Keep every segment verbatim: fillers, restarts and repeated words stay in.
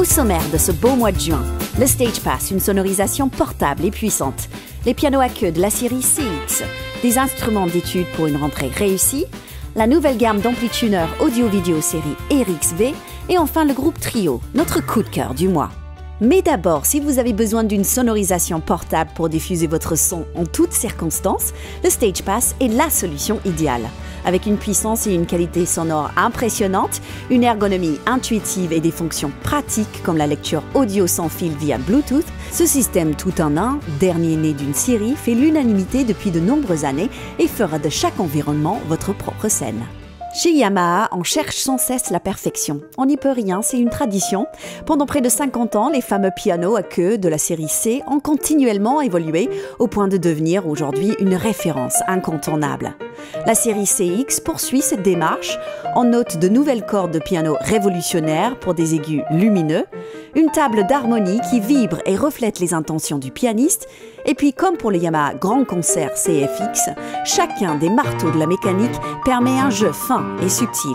sommaire de ce beau mois de juin, le Stage Pass, une sonorisation portable et puissante, les pianos à queue de la série C X, des instruments d'étude pour une rentrée réussie, la nouvelle gamme d'ampli-tuners audio-vidéo série R X V et enfin le groupe Trio, notre coup de cœur du mois. Mais d'abord, si vous avez besoin d'une sonorisation portable pour diffuser votre son en toutes circonstances, le Stage Pass est la solution idéale. Avec une puissance et une qualité sonore impressionnantes, une ergonomie intuitive et des fonctions pratiques comme la lecture audio sans fil via Bluetooth, ce système tout en un, dernier né d'une série, fait l'unanimité depuis de nombreuses années et fera de chaque environnement votre propre scène. Chez Yamaha, on cherche sans cesse la perfection. On n'y peut rien, c'est une tradition. Pendant près de cinquante ans, les fameux pianos à queue de la série C ont continuellement évolué au point de devenir aujourd'hui une référence incontournable. La série C X poursuit cette démarche. On note de nouvelles cordes de piano révolutionnaires pour des aigus lumineux, une table d'harmonie qui vibre et reflète les intentions du pianiste, et puis comme pour les Yamaha Grand Concert C F X, chacun des marteaux de la mécanique permet un jeu fin et subtil.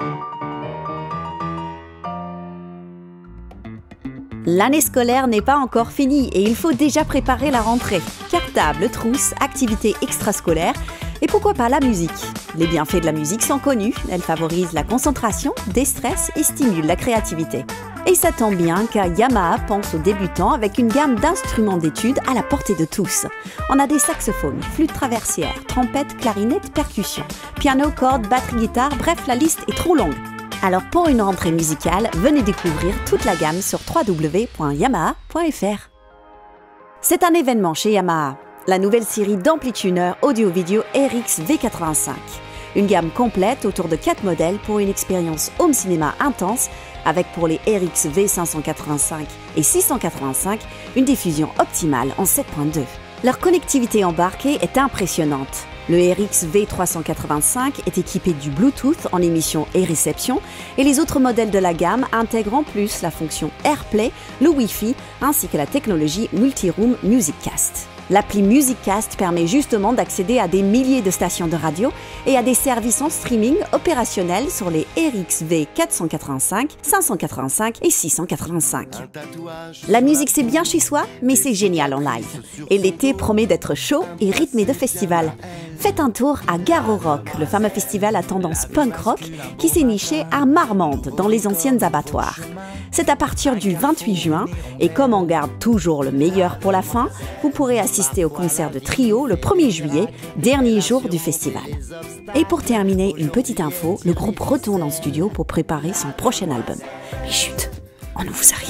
L'année scolaire n'est pas encore finie et il faut déjà préparer la rentrée. Cartable, trousse, activités extrascolaires et pourquoi pas la musique. Les bienfaits de la musique sont connus, elle favorise la concentration, déstresse et stimule la créativité. Et ça tombe bien car Yamaha pense aux débutants avec une gamme d'instruments d'étude à la portée de tous. On a des saxophones, flûtes traversières, trompettes, clarinettes, percussions, piano, cordes, batterie, guitare, bref la liste est trop longue. Alors pour une rentrée musicale, venez découvrir toute la gamme sur w w w point yamaha point f r. C'est un événement chez Yamaha, la nouvelle série d'ampli-tuners audio-vidéo R X V quatre-vingt-cinq. Une gamme complète autour de quatre modèles pour une expérience home cinéma intense, avec pour les R X V cinq cent quatre-vingt-cinq et six cent quatre-vingt-cinq une diffusion optimale en sept point deux. Leur connectivité embarquée est impressionnante. Le R X V trois cent quatre-vingt-cinq est équipé du Bluetooth en émission et réception et les autres modèles de la gamme intègrent en plus la fonction AirPlay, le Wi-Fi ainsi que la technologie Multi-Room MusicCast. L'appli MusicCast permet justement d'accéder à des milliers de stations de radio et à des services en streaming opérationnels sur les R X V quatre cent quatre-vingt-cinq, cinq cent quatre-vingt-cinq et six cent quatre-vingt-cinq. La musique c'est bien chez soi, mais c'est génial en live. Et l'été promet d'être chaud et rythmé de festivals. Faites un tour à Garo Rock, le fameux festival à tendance punk rock qui s'est niché à Marmande, dans les anciennes abattoirs. C'est à partir du vingt-huit juin, et comme on garde toujours le meilleur pour la fin, vous pourrez assister au concert de Trio le premier juillet, dernier jour du festival. Et pour terminer, une petite info, le groupe retourne en studio pour préparer son prochain album. Mais chut, on ne vous a